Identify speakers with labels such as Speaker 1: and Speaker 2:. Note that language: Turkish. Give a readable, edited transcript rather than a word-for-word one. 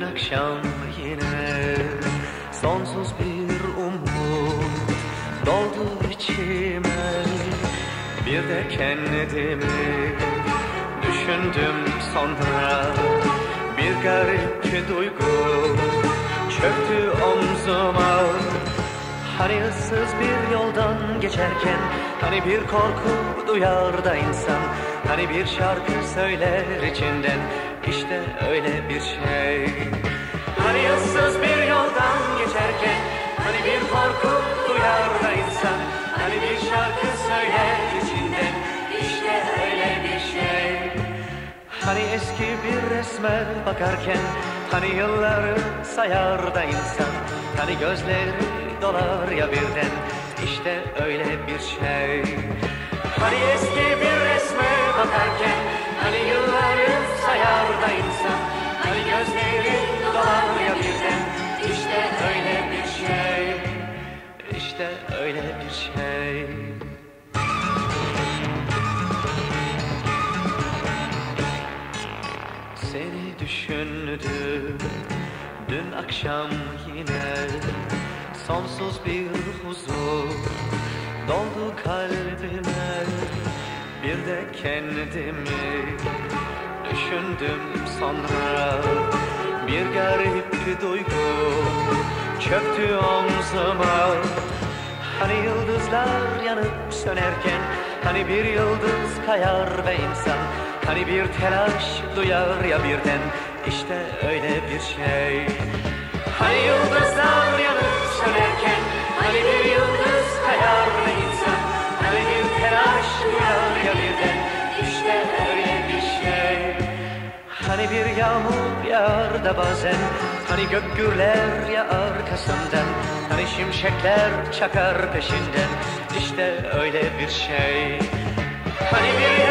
Speaker 1: akşam yine sonsuz bir umut doldu içime. Bir de kendimi düşündüm sonra, bir garip duygu çöktü omzuma. Hani ıssız bir yoldan geçerken, hani bir korku duyar da insan, hani bir şarkı söyler içinden, işte öyle bir şey. Hani ıssız bir yoldan geçerken, hani bir korku duyar da insan, hani bir şarkı söyler içinden, işte öyle bir şey. Hani eski bir resme bakarken, hani yılları sayar da insan, hani gözleri dolar ya birden, işte öyle bir şey. Hani eski bir resme bakarken, hani yılları sayar da insan, hani gözleri dolar ya birden, işte öyle bir şey. İşte öyle bir şey. Seni düşündüm dün akşam yine, sonsuz bir huzur doldu kalbime. Bir de kendimi düşündüm sonra, bir garip duygu çöktü omzuma. Hani yıldızlar yanıp sönerken, hani bir yıldız kayar ve insan, hani bir telaş duyar ya birden, işte öyle bir şey. Hani yıldızlar yanıp sönerken, hani bir yıldız kayar ve insan, hani bir telaş duyar ya birden, işte öyle bir şey. Hani bir yağmur yağar da bazen, hani gök gürler ya arkasından, hani şimşekler çakar peşinden, işte öyle bir şey. Hani bir